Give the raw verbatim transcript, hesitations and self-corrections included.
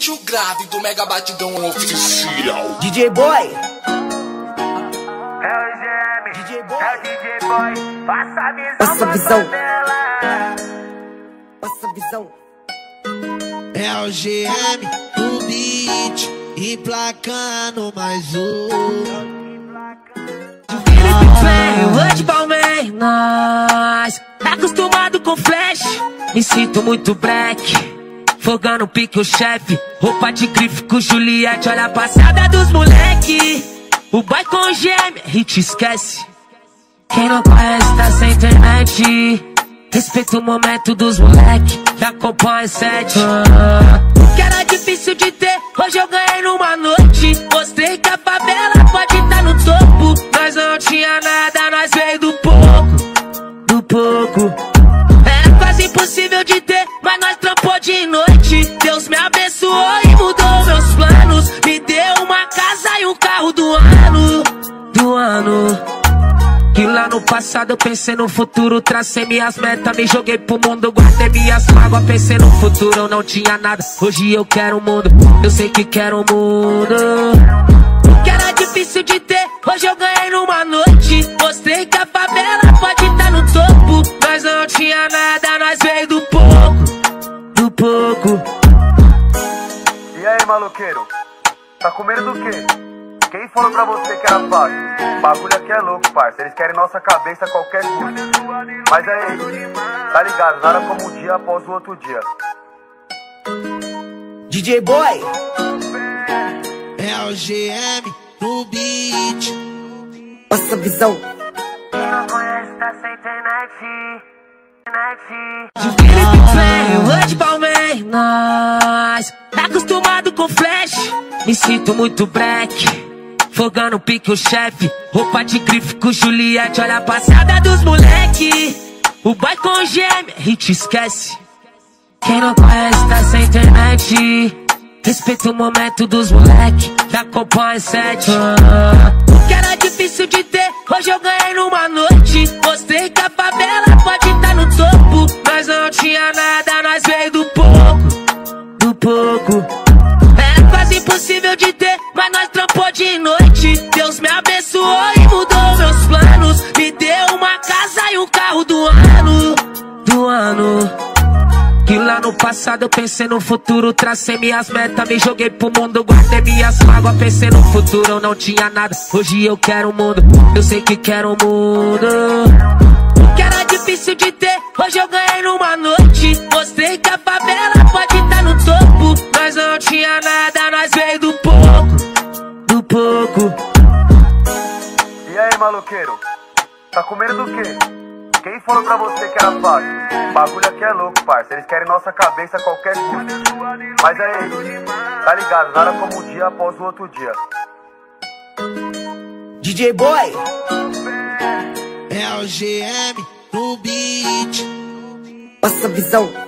Sente o grave do Mega Batidão Oficial. D J Boy. É o G M, D J Boy. é o D J Boy. Passa a visão, Passa a visão. dela. Passa a visão. É o G M no beat, emplacando mais um. Felipe Flame, hoje Balmain, nós acostumado com flash, me sinto muito black. Fogando pique o chefe, roupa de grife com Juliette. Olha a passada dos moleque, o boy com G M, hit esquece. Quem não conhece tá sem internet. Respeita o momento dos moleque, já acompanha sete. Que era difícil de ter, hoje eu ganhei numa noite. Mostrei que a favela pode estar no topo. Nós não tinha nada, nós veio do pouco, do pouco. Era quase impossível de ter, mas nós trampou de noite. Deus me abençoou e mudou meus planos. Me deu uma casa e um carro do ano, do ano. Que lá no passado eu pensei no futuro, tracei minhas metas, me joguei pro mundo, guardei minhas mágoas, pensei no futuro, eu não tinha nada. Hoje eu quero o mundo, eu sei que quero o mundo. Que era difícil de ter, hoje eu ganhei numa noite. Mostrei que a favela pode estar no topo. Nós não tinha nada, nós veio do pouco, do pouco. E aí, maloqueiro? Tá com medo do quê? Quem falou pra você que era fácil? O bagulho aqui é louco, parça. Eles querem nossa cabeça a qualquer custo. Mas aí, tá ligado? Nada como um dia após o outro dia. D J Boy. É o G M no beat. Passa a visão. Quem não conhece tá sem internet. Internet. Felipe Flame, hoje Balmain, nós acostumado com flash, me sinto muito black. Fogando pique o chefe, roupa de grife com Juliette. Olha a passada dos moleque, o boy com G M, hit esquece. Quem não conhece tá sem internet. Respeita o momento dos moleque, já acompanha sete. Que era difícil de ter, hoje eu ganhei numa noite. Mostrei que a favela pode estar no topo. Nós não tinha nada, nós veio do pouco, do pouco. Era quase impossível de ter, mas nós trampou de noite. Deus me abençoou e mudou meus planos. Me deu uma casa e um carro do ano, do ano. Que lá no passado eu pensei no futuro, tracei minhas metas, me joguei pro mundo, guardei minhas mágoas, pensei no futuro, eu não tinha nada. Hoje eu quero o mundo, eu sei que quero o mundo. Que era difícil de ter, hoje eu ganhei numa noite. Mostrei que a favela pode estar no topo. Nós não tinha nada, nós veio do pouco, do pouco. E aí, maloqueiro? Tá com medo do quê? Quem falou pra você que era fácil? O bagulho aqui é louco, parça. Eles querem nossa cabeça a qualquer custo. Mas aí, tá ligado? Nada como um dia após o outro dia. D J Boy. É o G M no beat. Passa a visão.